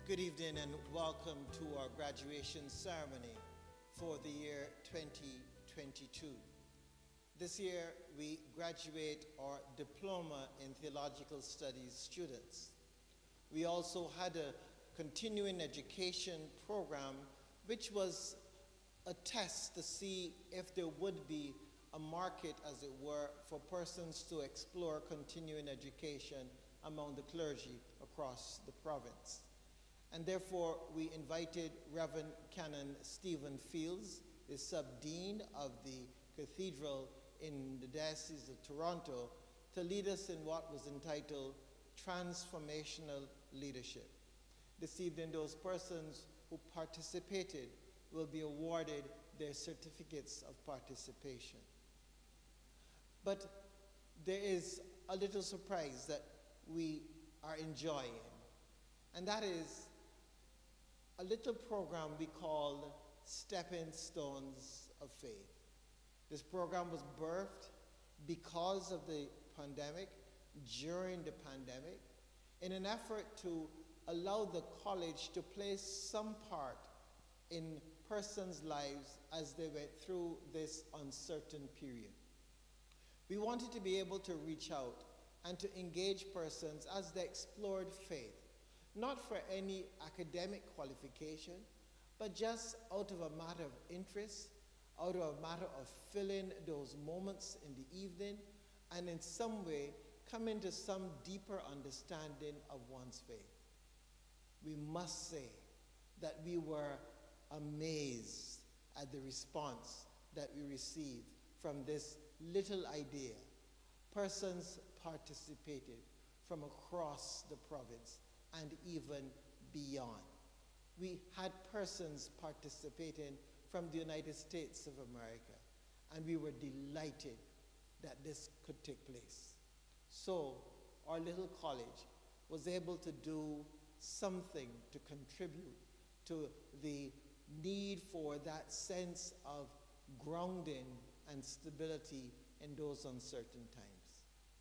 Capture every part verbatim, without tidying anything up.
Good evening and welcome to our graduation ceremony for the year twenty twenty-two. This year we graduate our Diploma in Theological Studies students. We also had a continuing education program which was a test to see if there would be a market, as it were, for persons to explore continuing education among the clergy across the province. And therefore, we invited Reverend Canon Stephen Fields, the sub-dean of the cathedral in the Diocese of Toronto, to lead us in what was entitled Transformational Leadership. This evening, those persons who participated will be awarded their certificates of participation. But there is a little surprise that we are enjoying, and that is a little program we call Stepping Stones of Faith. This program was birthed because of the pandemic, during the pandemic, in an effort to allow the college to play some part in persons' lives as they went through this uncertain period. We wanted to be able to reach out and to engage persons as they explored faith, not for any academic qualification, but just out of a matter of interest, out of a matter of filling those moments in the evening, and in some way come into some deeper understanding of one's faith. We must say that we were amazed at the response that we received from this little idea. Persons participated from across the province and even beyond. We had persons participating from the United States of America, and we were delighted that this could take place. So our little college was able to do something to contribute to the need for that sense of grounding and stability in those uncertain times.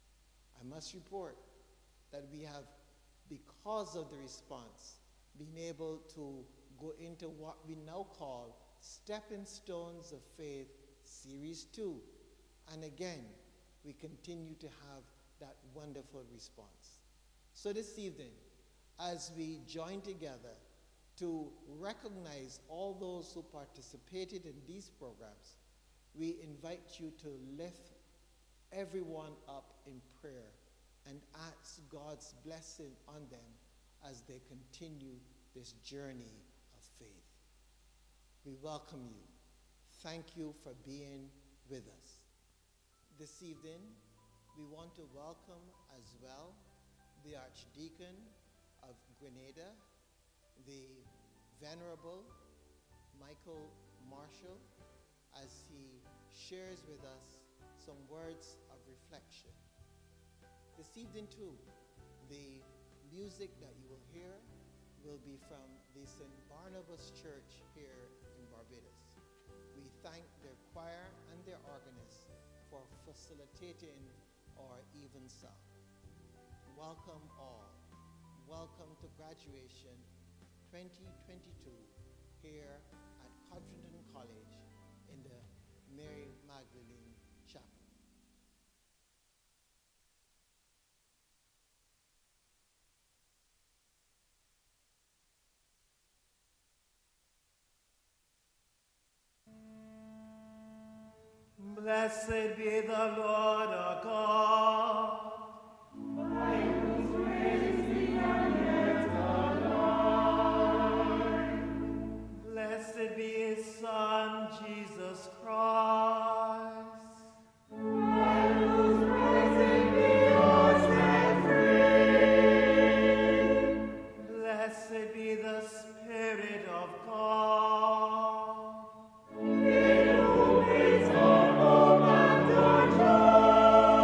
I must report that we have, because of the response, being able to go into what we now call Stepping Stones of Faith Series two. And again, we continue to have that wonderful response. So this evening, as we join together to recognize all those who participated in these programs, we invite you to lift everyone up in prayer and ask God's blessing on them as they continue this journey of faith. We welcome you. Thank you for being with us. This evening, we want to welcome as well the Archdeacon of Grenada, the Venerable Michael Marshall, as he shares with us some words of reflection. This evening too, the music that you will hear will be from the Saint Barnabas Church here in Barbados. We thank their choir and their organist for facilitating our evensong. Welcome all. Welcome to graduation twenty twenty-two here at Codrington College in the Mary Magdalene Chapel. Blessed be the Lord our God, by whose grace we are yet alive. Blessed be his Son, Jesus Christ, by whose grace we are set free. Blessed be the Spirit of God, in whom is all hope and our joy.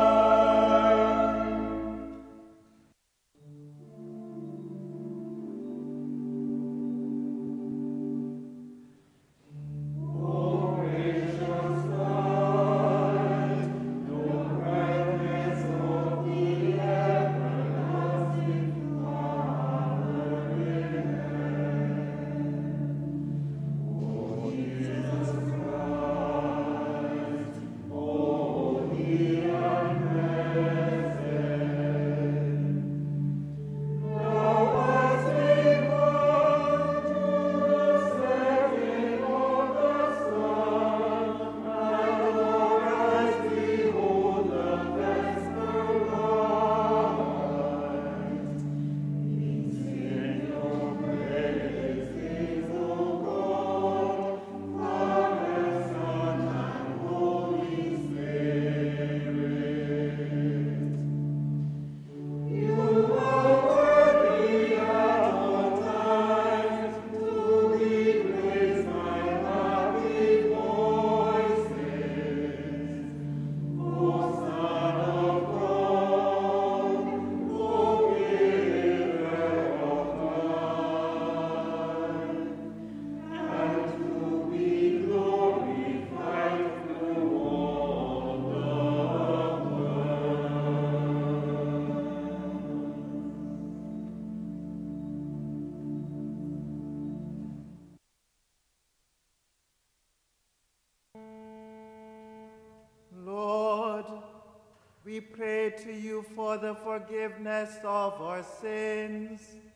we pray to you for the forgiveness of our sins.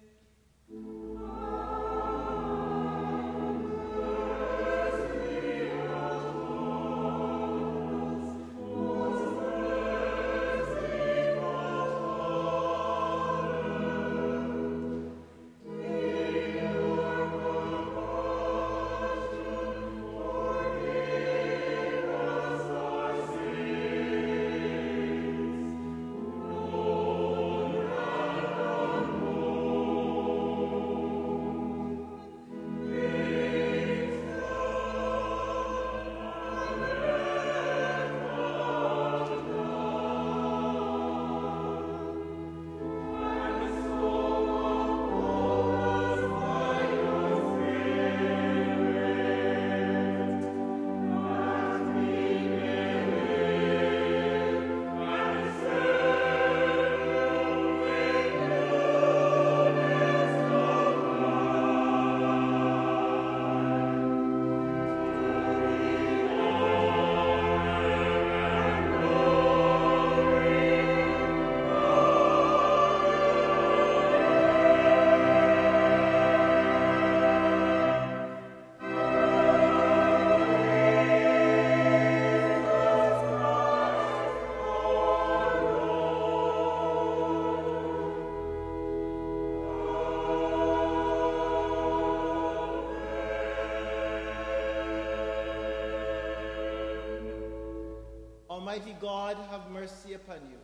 Almighty God, have mercy upon you,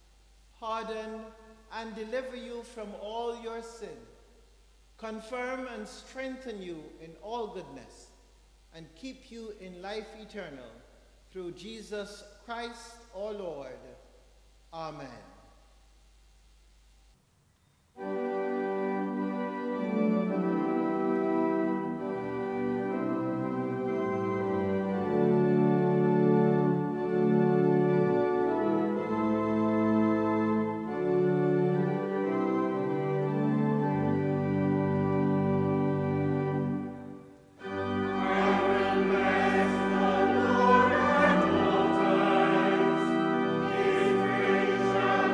pardon and deliver you from all your sin, confirm and strengthen you in all goodness, and keep you in life eternal, through Jesus Christ our Lord. Amen. His grace shall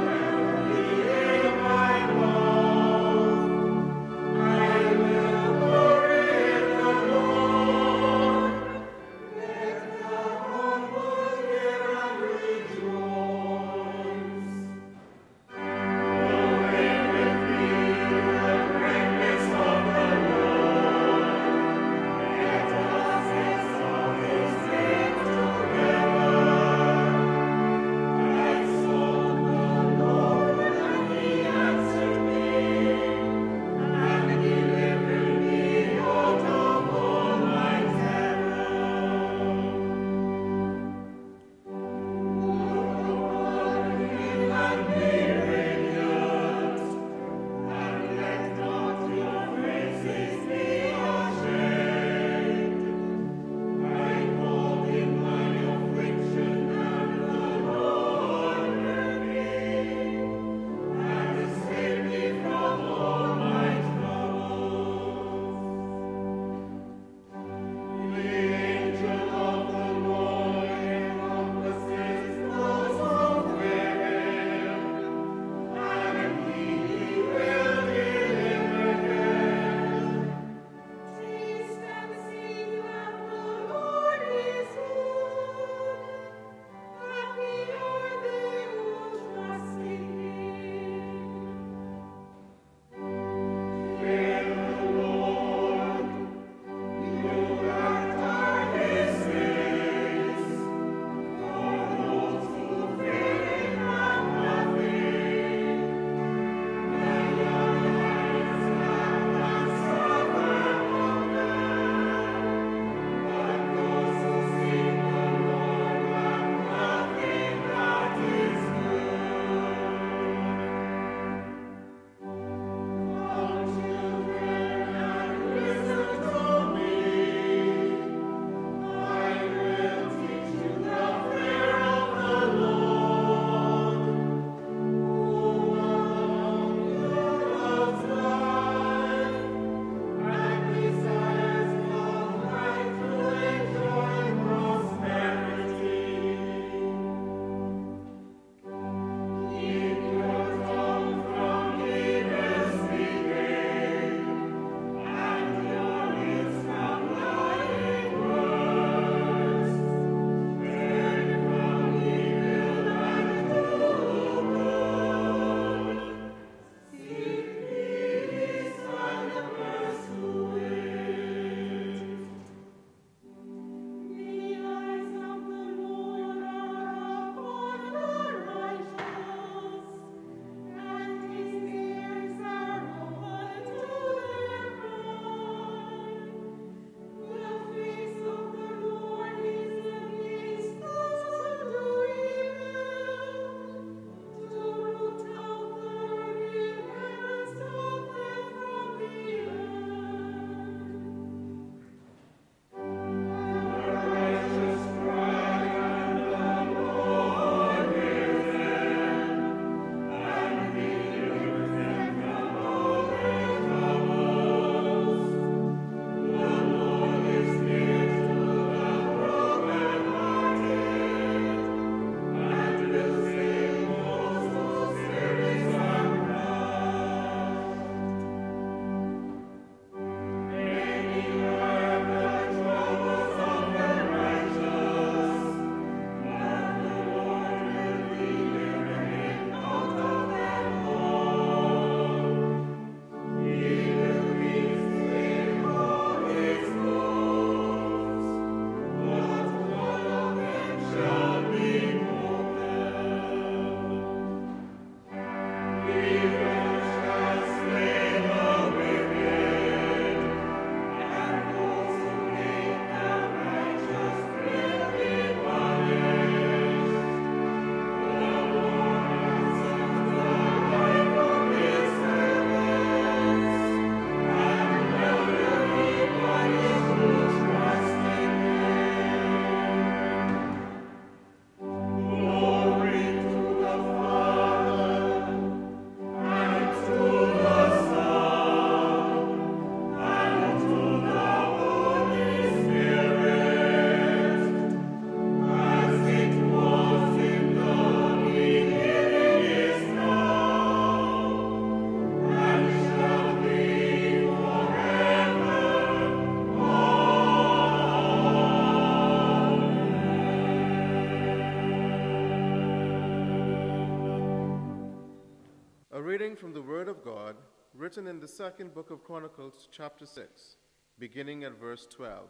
reading from the Word of God, written in the second book of Chronicles, chapter six, beginning at verse twelve.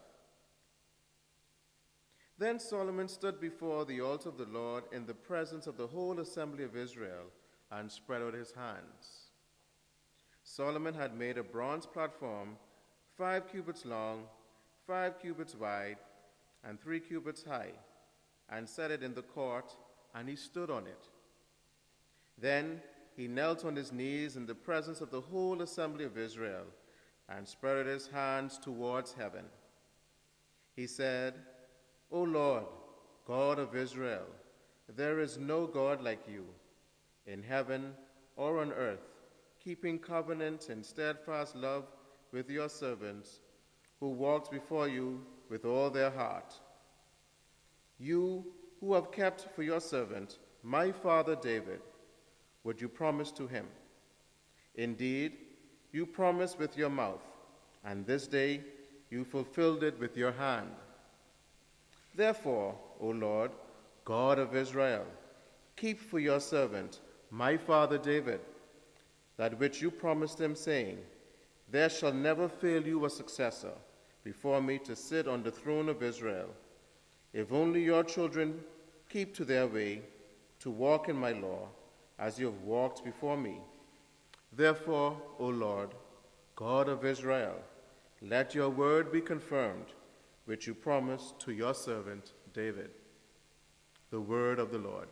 Then Solomon stood before the altar of the Lord in the presence of the whole assembly of Israel and spread out his hands. Solomon had made a bronze platform, five cubits long, five cubits wide, and three cubits high, and set it in the court, and he stood on it. Then he knelt on his knees in the presence of the whole assembly of Israel and spread out his hands towards heaven. He said, O Lord, God of Israel, there is no God like you, in heaven or on earth, keeping covenant and steadfast love with your servants, who walked before you with all their heart. You who have kept for your servant, my father David, would you promise to him? Indeed, you promised with your mouth, and this day you fulfilled it with your hand. Therefore, O Lord, God of Israel, keep for your servant, my father David, that which you promised him, saying, There shall never fail you a successor before me to sit on the throne of Israel, if only your children keep to their way, to walk in my law, as you have walked before me. Therefore, O Lord, God of Israel, let your word be confirmed, which you promised to your servant David. The word of the Lord.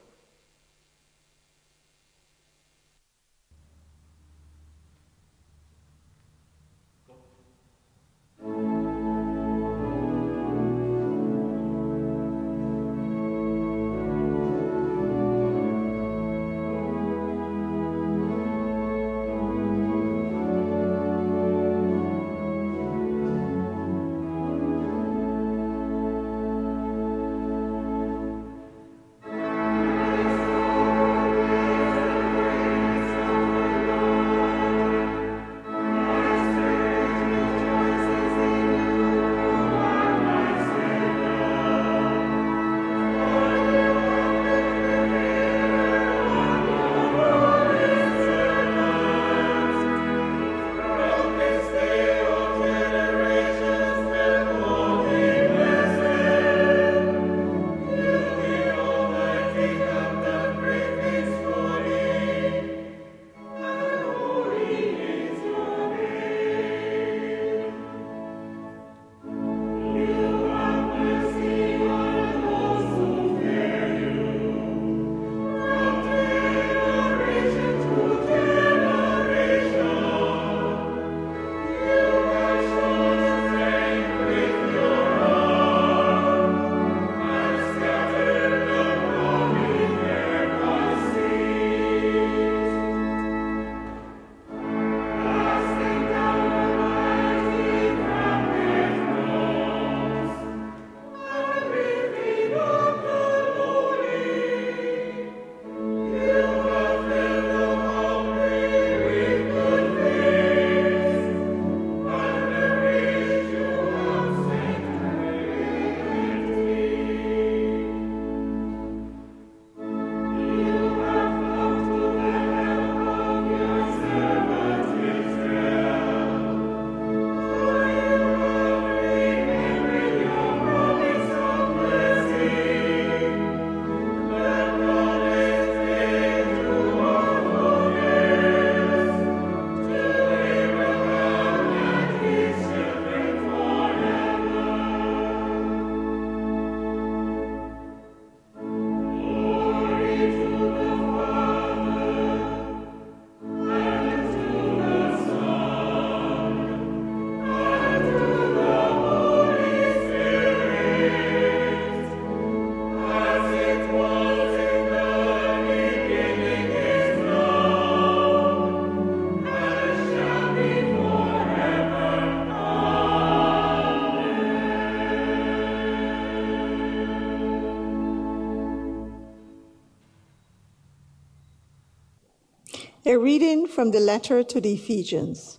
A reading from the letter to the Ephesians.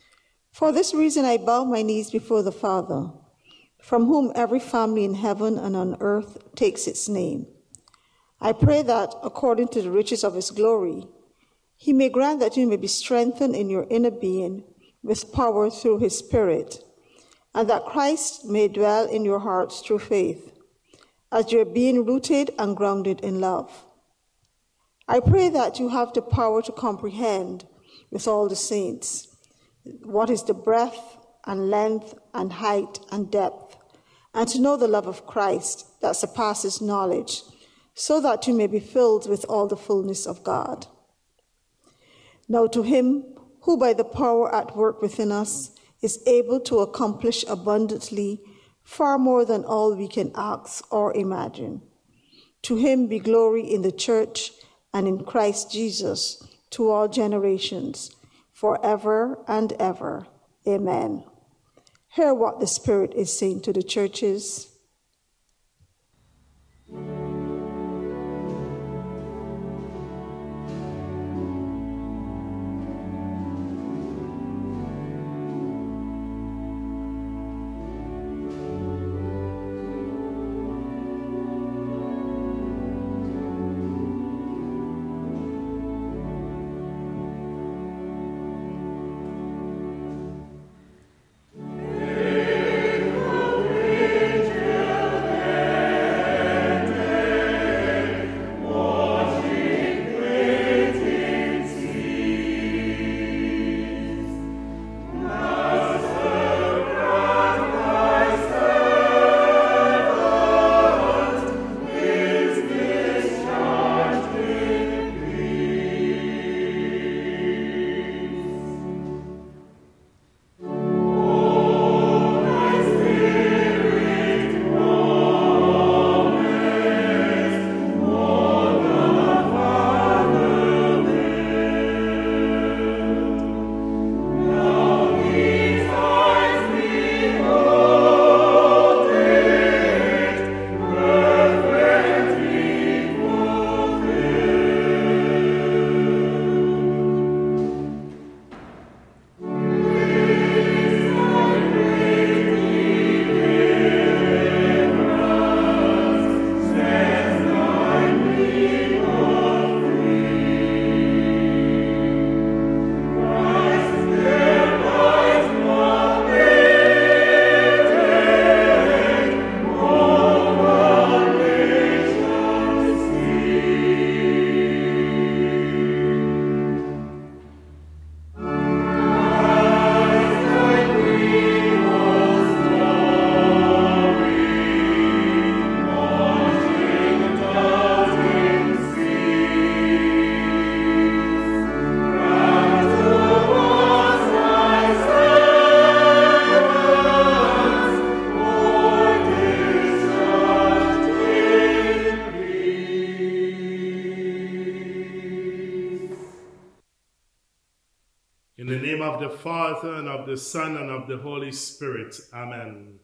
For this reason I bow my knees before the Father, from whom every family in heaven and on earth takes its name. I pray that, according to the riches of his glory, He may grant that you may be strengthened in your inner being with power through his Spirit, and that Christ may dwell in your hearts through faith, as you are being rooted and grounded in love. I pray that you have the power to comprehend with all the saints what is the breadth and length and height and depth, and to know the love of Christ that surpasses knowledge, so that you may be filled with all the fullness of God. Now to him who by the power at work within us is able to accomplish abundantly far more than all we can ask or imagine. To him be glory in the church and in Christ Jesus to all generations, forever and ever. Amen. Hear what the Spirit is saying to the churches. In the name of the Father, and of the Son, and of the Holy Spirit. Amen.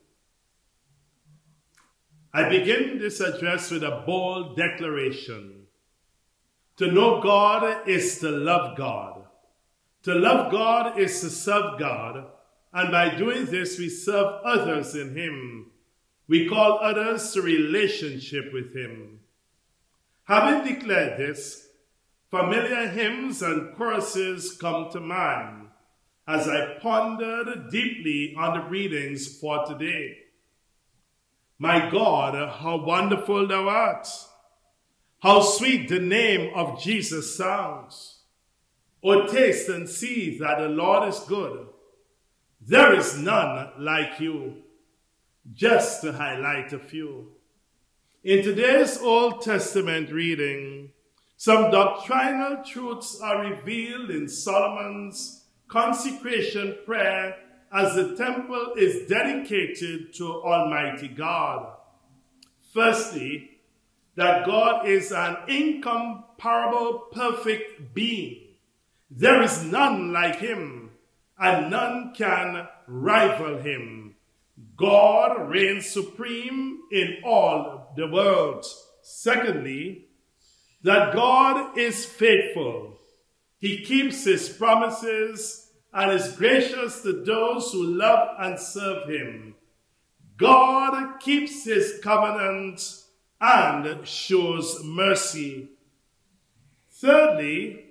I begin this address with a bold declaration. To know God is to love God. To love God is to serve God, and by doing this we serve others in him. We call others to relationship with him. Having declared this, familiar hymns and choruses come to mind as I pondered deeply on the readings for today. My God, how wonderful thou art! How sweet the name of Jesus sounds! O taste and see that the Lord is good. There is none like you. Just to highlight a few. In today's Old Testament reading, some doctrinal truths are revealed in Solomon's consecration prayer as the temple is dedicated to Almighty God. Firstly, that God is an incomparable, perfect being. There is none like him, and none can rival him. God reigns supreme in all the world. Secondly, that God is faithful. He keeps his promises and is gracious to those who love and serve him. God keeps his covenant and shows mercy. Thirdly,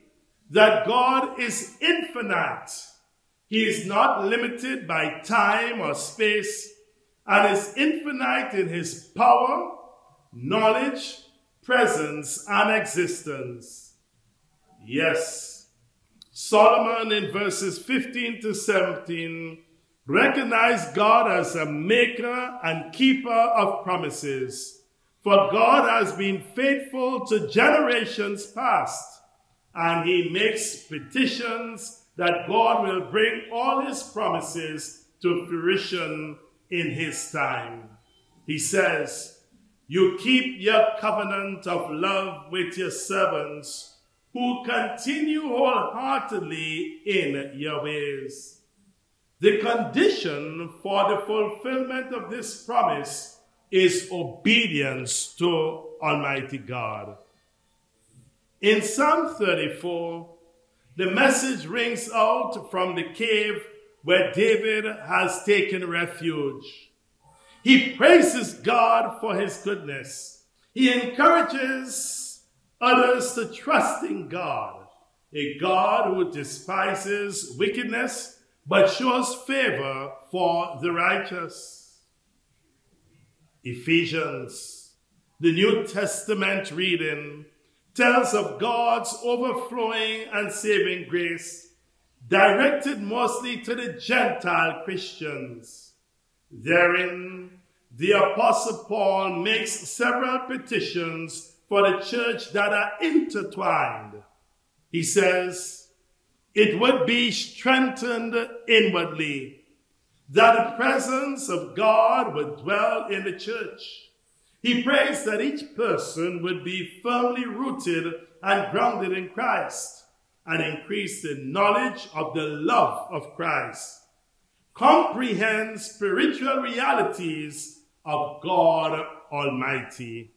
that God is infinite. He is not limited by time or space, and is infinite in his power, knowledge, presence, and existence. Yes, Solomon in verses fifteen to seventeen recognized God as a maker and keeper of promises. For God has been faithful to generations past, and he makes petitions that God will bring all his promises to fruition in his time. He says, "You keep your covenant of love with your servants, who continue wholeheartedly in your ways." The condition for the fulfillment of this promise is obedience to Almighty God. In Psalm thirty-four, the message rings out from the cave where David has taken refuge. He praises God for his goodness. He encourages others to trust in God, a God who despises wickedness but shows favor for the righteous. Ephesians, the New Testament reading, tells of God's overflowing and saving grace, directed mostly to the Gentile Christians. Therein, the Apostle Paul makes several petitions for the church that are intertwined. He says, it would be strengthened inwardly, that the presence of God would dwell in the church. He prays that each person would be firmly rooted and grounded in Christ, and increase the knowledge of the love of Christ, comprehend spiritual realities of God Almighty.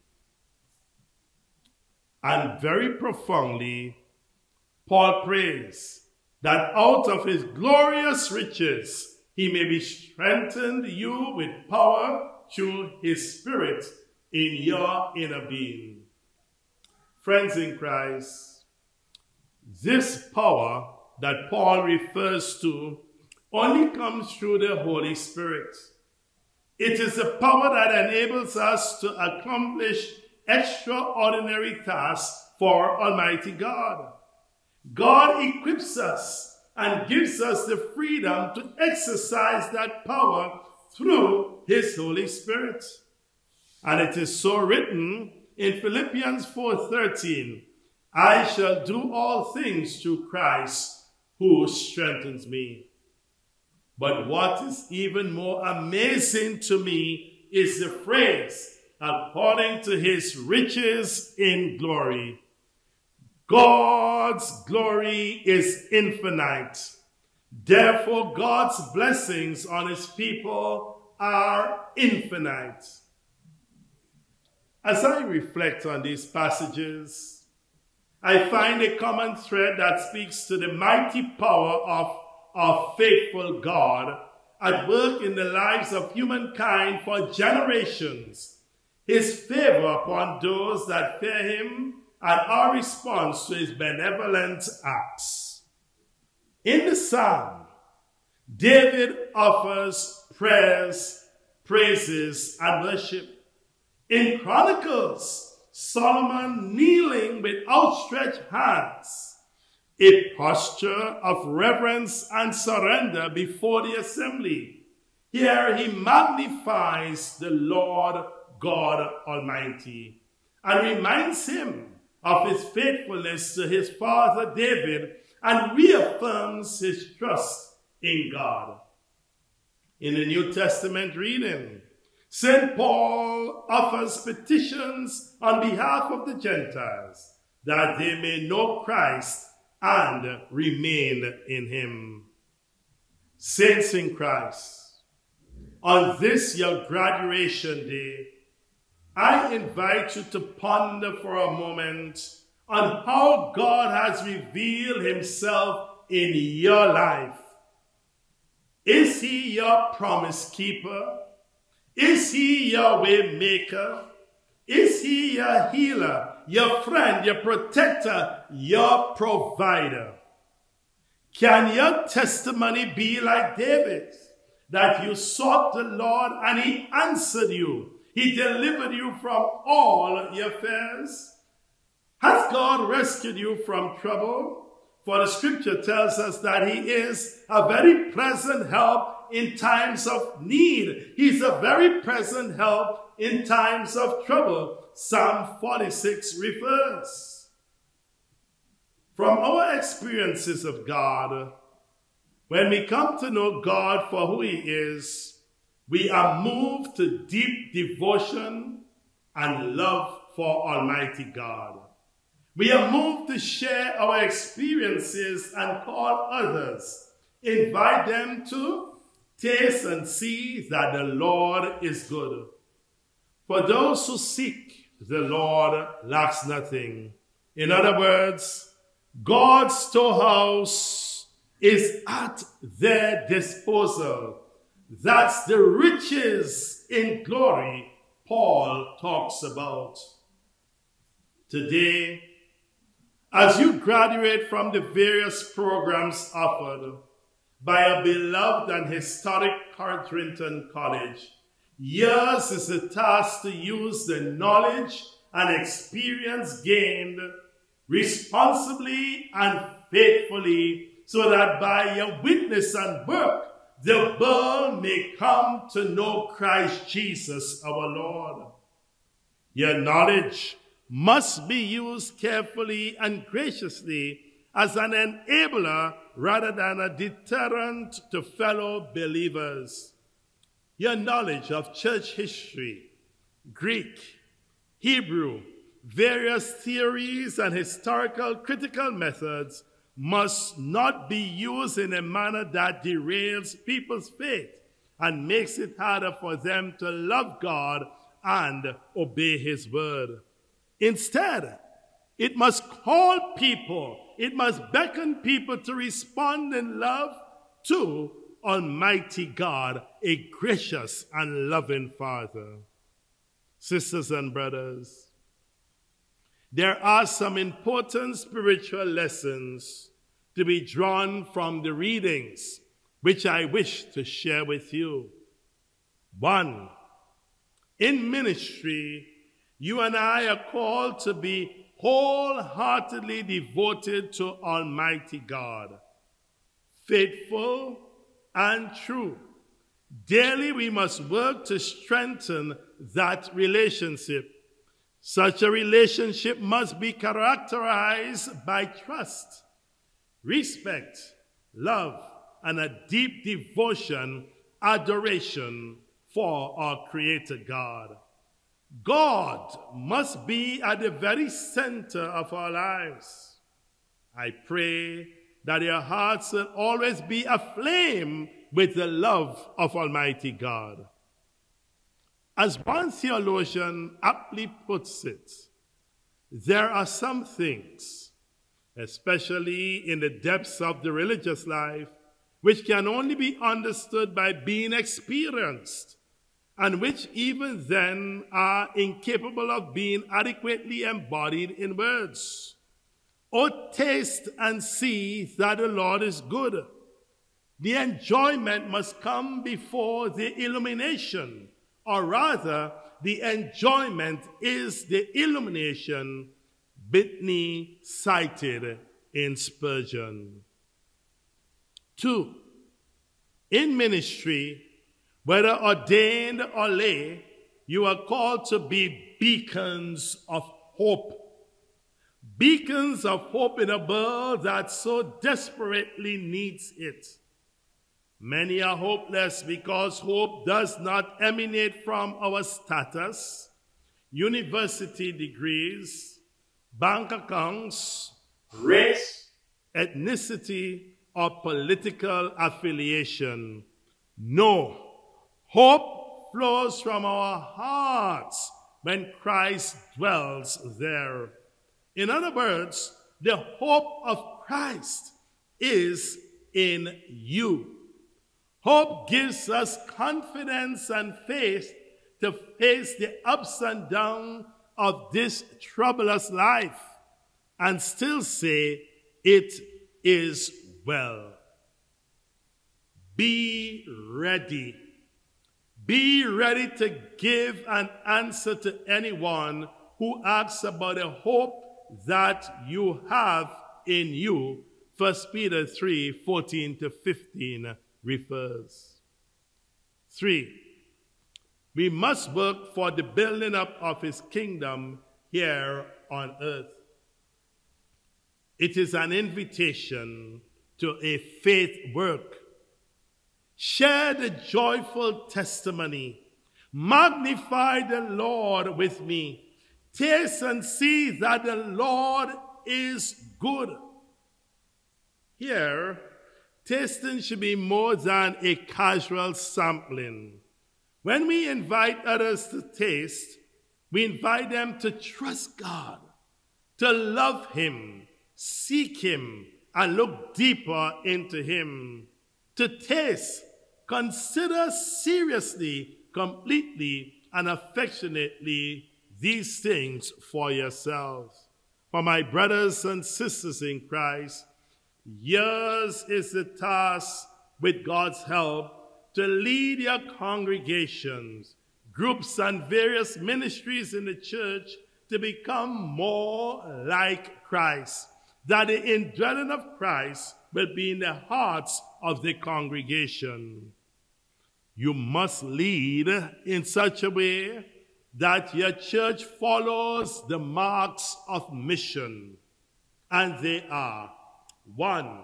And very profoundly, Paul prays that out of his glorious riches he may be strengthened you with power through his Spirit in your inner being. Friends in Christ, this power that Paul refers to only comes through the Holy Spirit. It is the power that enables us to accomplish extraordinary tasks for Almighty God. God equips us and gives us the freedom to exercise that power through his Holy Spirit. And it is so written in Philippians four thirteen, I shall do all things through Christ who strengthens me. But what is even more amazing to me is the phrase, according to his riches in glory. God's glory is infinite. Therefore, God's blessings on his people are infinite. As I reflect on these passages, I find a common thread that speaks to the mighty power of our faithful God at work in the lives of humankind for generations, his favor upon those that fear him, and our response to his benevolent acts. In the psalm, David offers prayers, praises, and worship. In Chronicles, Solomon kneeling with outstretched hands, a posture of reverence and surrender before the assembly. Here he magnifies the Lord God Almighty and reminds him of his faithfulness to his father David and reaffirms his trust in God. In the New Testament reading, Saint Paul offers petitions on behalf of the Gentiles that they may know Christ and remain in him. Saints in Christ, on this your graduation day, I invite you to ponder for a moment on how God has revealed himself in your life. Is he your promise keeper? Is he your way maker? Is he your healer your friend, your protector, your provider. Can your testimony be like David's, that you sought the Lord and he answered you? He delivered you from all your fears. Has God rescued you from trouble? For the scripture tells us that he is a very present help in times of need. He's a very present help in times of trouble. Psalm forty-six refers. From our experiences of God, when we come to know God for who he is, we are moved to deep devotion and love for Almighty God. We are moved to share our experiences and call others, invite them to taste and see that the Lord is good. For those who seek, the Lord lacks nothing. In other words, God's storehouse is at their disposal. That's the riches in glory Paul talks about. Today, as you graduate from the various programs offered by a beloved and historic Codrington College, yours is the task to use the knowledge and experience gained responsibly and faithfully, so that by your witness and work, the world may come to know Christ Jesus our Lord. Your knowledge must be used carefully and graciously as an enabler rather than a deterrent to fellow believers. Your knowledge of church history, Greek, Hebrew, various theories and historical critical methods must not be used in a manner that derails people's faith and makes it harder for them to love God and obey his word. Instead, it must call people, it must beckon people to respond in love to Almighty God, a gracious and loving Father. Sisters and brothers, there are some important spiritual lessons to be drawn from the readings, which I wish to share with you. One, in ministry, you and I are called to be wholeheartedly devoted to Almighty God, faithful and true. Daily we must work to strengthen that relationship. Such a relationship must be characterized by trust, respect, love, and a deep devotion, adoration for our Creator God. God must be at the very center of our lives. I pray that your hearts will always be aflame with the love of Almighty God. As one theologian aptly puts it, there are some things, especially in the depths of the religious life, which can only be understood by being experienced, and which even then are incapable of being adequately embodied in words. Oh, taste and see that the Lord is good. The enjoyment must come before the illumination, or rather, the enjoyment is the illumination, Whitney cited in Spurgeon. Two, in ministry, whether ordained or lay, you are called to be beacons of hope. Beacons of hope in a world that so desperately needs it. Many are hopeless because hope does not emanate from our status, university degrees, bank accounts, race, ethnicity, or political affiliation. No. Hope flows from our hearts when Christ dwells there. In other words, the hope of Christ is in you. Hope gives us confidence and faith to face the ups and downs of this troublous life and still say, it is well. Be ready. Be ready to give an answer to anyone who asks about a hope that you have in you. First Peter three, fourteen to fifteen refers. Three, we must work for the building up of his kingdom here on earth. It is an invitation to a faith work. Share the joyful testimony. Magnify the Lord with me. Taste and see that the Lord is good. Here, tasting should be more than a casual sampling. When we invite others to taste, we invite them to trust God, to love him, seek him, and look deeper into him. To taste, consider seriously, completely, and affectionately these things for yourselves. For my brothers and sisters in Christ, yours is the task, with God's help, to lead your congregations, groups, and various ministries in the church to become more like Christ, that the indwelling of Christ will be in the hearts of the congregation. You must lead in such a way that your church follows the marks of mission. And they are: one,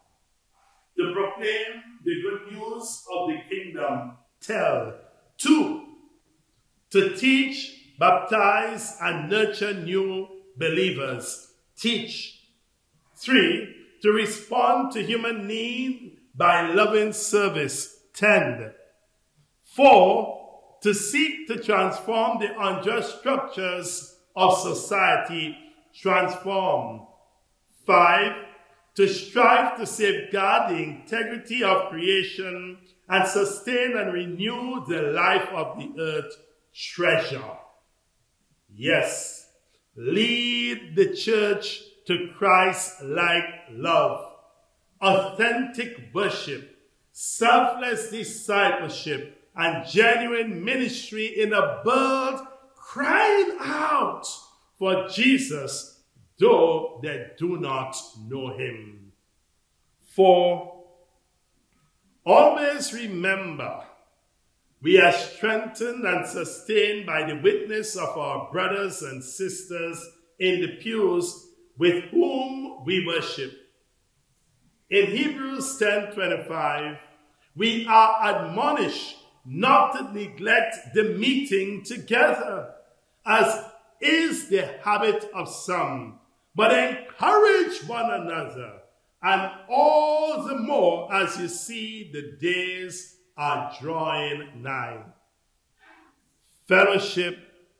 to proclaim the good news of the kingdom, tell. Two, to teach, baptize, and nurture new believers, teach. Three, to respond to human need by loving service, tend. Four, to seek to transform the unjust structures of society, transform. Five, to strive to safeguard the integrity of creation and sustain and renew the life of the earth, treasure. Yes, lead the church to Christ-like love, authentic worship, selfless discipleship, and genuine ministry in a world crying out for Jesus, though they do not know him. For always remember, we are strengthened and sustained by the witness of our brothers and sisters in the pews with whom we worship. In Hebrews ten twenty-five, we are admonished not to neglect the meeting together, as is the habit of some, but encourage one another, and all the more as you see the days are drawing nigh. Fellowship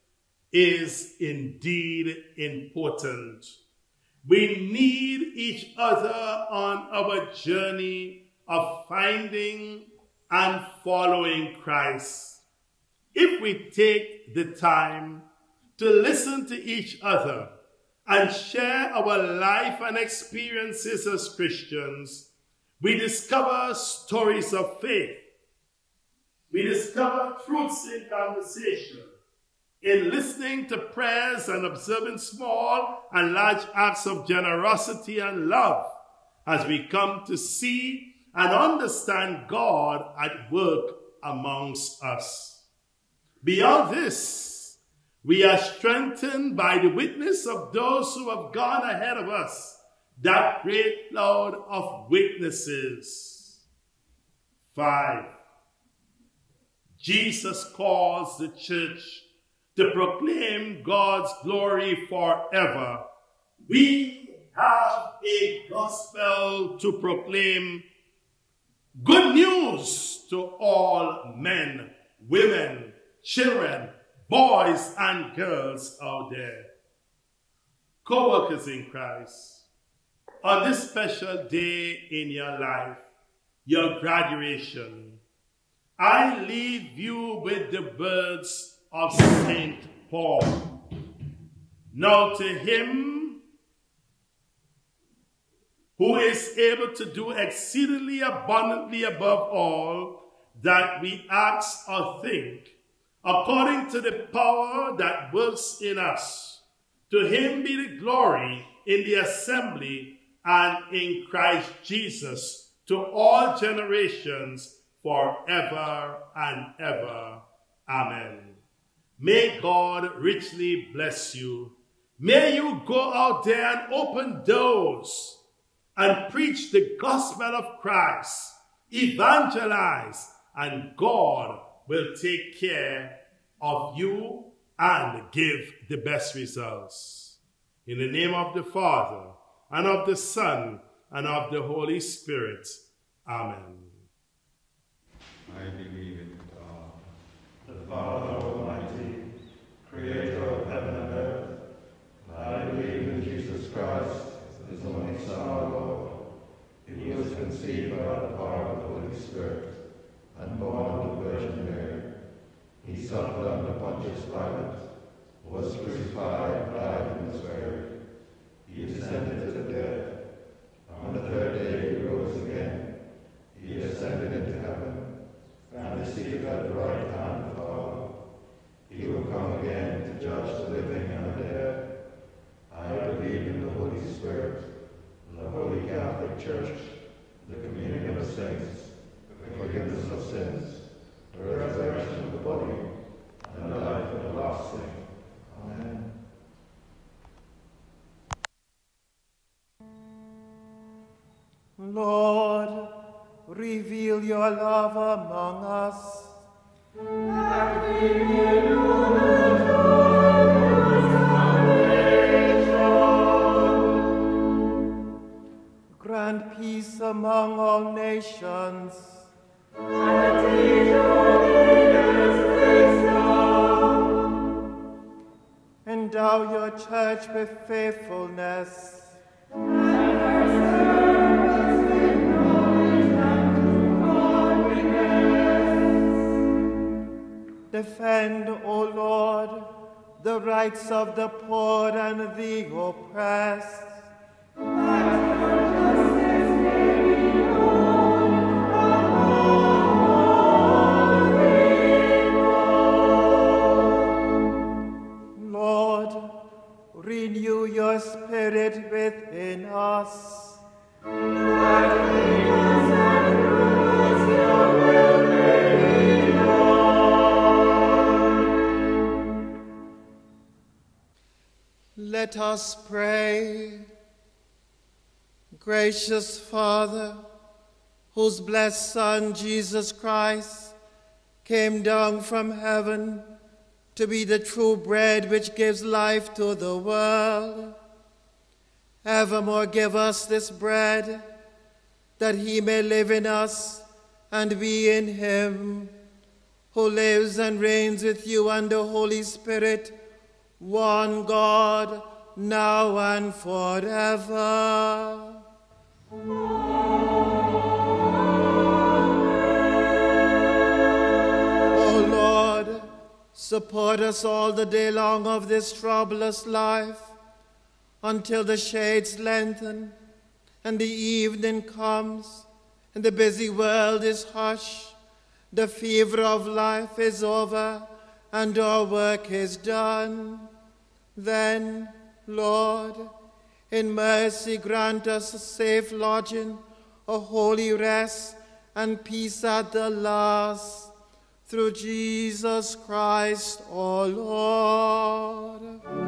is indeed important. We need each other on our journey of finding and following Christ. If we take the time to listen to each other and share our life and experiences as Christians, we discover stories of faith. We discover truths in conversation, in listening to prayers and observing small and large acts of generosity and love, as we come to see and understand God at work amongst us. Beyond this, we are strengthened by the witness of those who have gone ahead of us, that great cloud of witnesses. Five, Jesus calls the church to proclaim God's glory forever. We have a gospel to proclaim. Good news to all men, women, children, boys, and girls out there. Co-workers in Christ, on this special day in your life, your graduation, I leave you with the words of Saint Paul. Now to him who is able to do exceedingly abundantly above all that we ask or think, according to the power that works in us, to him be the glory in the assembly and in Christ Jesus to all generations forever and ever. Amen. May God richly bless you. May you go out there and open doors and preach the gospel of Christ, evangelize, and God will take care of you and give the best results. In the name of the Father, and of the Son, and of the Holy Spirit. Amen. I believe in God, the Father Almighty, creator of heaven and earth. I believe in Jesus Christ, his only Son, our Lord. He was conceived by the power of the Holy Spirit and born of the Virgin Mary. He suffered under Pontius Pilate, was crucified, died, and was buried. He descended to the dead. On the third day he rose again. He ascended into heaven, and is seated at the right hand of the Father. He will come again to judge the living and the dead. I believe in the Holy Spirit, the Holy Catholic Church, the communion of saints, the forgiveness of sins, the resurrection of the body, and the life everlasting. Amen. Lord, reveal your love among us. That we may know the joy of salvation. Grant peace among all nations. And teach your leaders wisdom. Endow your church with faithfulness. And her servants with knowledge and godliness. Defend, O Lord, the rights of the poor and the oppressed. That your justice may be known among all people. Lord, renew your spirit within us. That we and fruits your will may be done. Let us pray. Gracious Father, whose blessed Son, Jesus Christ, came down from heaven to be the true bread which gives life to the world, evermore give us this bread, that he may live in us and we in him, who lives and reigns with you and the Holy Spirit, one God, now and forever. O Lord, support us all the day long of this troublous life, until the shades lengthen and the evening comes and the busy world is hushed, the fever of life is over and our work is done. Then, Lord, in mercy grant us a safe lodging, a holy rest, and peace at the last, through Jesus Christ our Lord.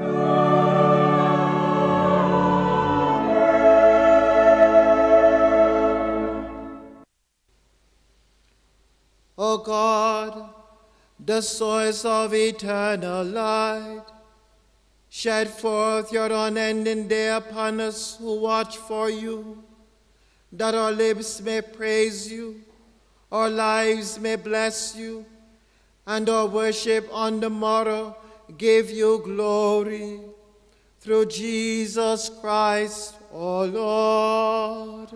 O God, the source of eternal light, shed forth your unending day upon us who watch for you, that our lips may praise you, our lives may bless you, and our worship on the morrow give you glory. Through Jesus Christ our Lord.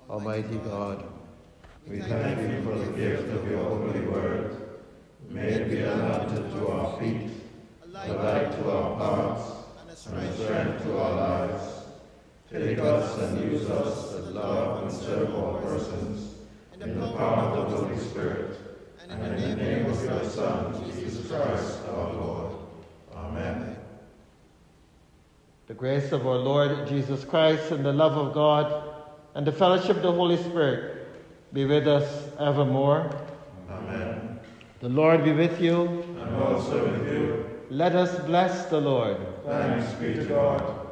Almighty God, we thank you for the gift of your holy word. May it be a lamp to our feet, a light to our paths, and a strength to our lives. Take us and use us to love and serve all persons in the power of the Holy Spirit, and in the name of your Son, Jesus Christ, our Lord. Amen. The grace of our Lord Jesus Christ and the love of God and the fellowship of the Holy Spirit be with us evermore. Amen. The Lord be with you. And also with you. Let us bless the Lord. Thanks be to God.